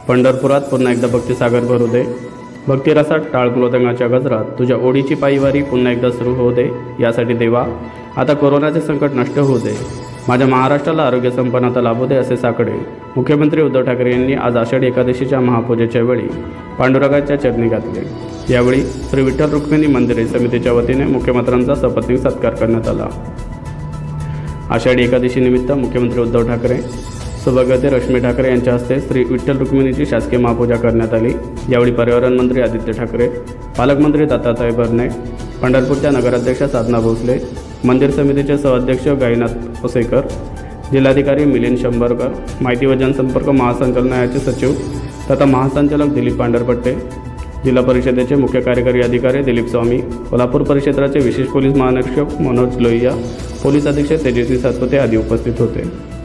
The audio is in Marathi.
पंढरपुरात पुन्हा एकदा भक्तिसागर भरू दे. भक्तिरसात टाळ मृदंगाच्या गजरात तुझ्या ओढीची पायवारी पुन्हा एकदा सुरू होऊ दे. यासाठी देवा आता कोरोनाचे संकट नष्ट होऊ दे. माझ्या महाराष्ट्राला आरोग्य संपन्नता लाभू दे असे साकडे मुख्यमंत्री उद्धव ठाकरे यांनी आज आषाढी एकादशीच्या महापूजेच्या वेळी पांडुरंगाच्या चरणी घातले. यावेळी श्री विठ्ठल रुक्मिणी मंदिरे समितीच्या वतीने मुख्यमंत्र्यांचा सपत्नीक सत्कार करण्यात आला. आषाढी एकादशी निमित्त मुख्यमंत्री उद्धव ठाकरे, सौभाग्यवती रश्मी ठाकरे यांच्या हस्ते श्री विठ्ठल रुक्मिणीची शासकीय महापूजा करण्यात आली. यावेळी पर्यावरण मंत्री आदित्य ठाकरे, पालकमंत्री दत्तात्रय भरणे, पंढरपूरच्या नगराध्यक्षा साधना भोसले, मंदिर समितीचे सहअध्यक्ष गायनाथ ओसेकर, जिल्हाधिकारी मिलिंद शंभरकर, माहिती व जनसंपर्क महासंचालनालयाचे सचिव तथा महासंचालक दिलीप पांढरपट्टे, जिल्हा परिषदेचे मुख्य कार्यकारी अधिकारी दिलीप स्वामी, कोल्हापूर परिक्षेत्राचे विशेष पोलीस महानिरीक्षक मनोज लोहिया, पोलीस अधीक्षक तेजस्वी सातपुते आदी उपस्थित होते.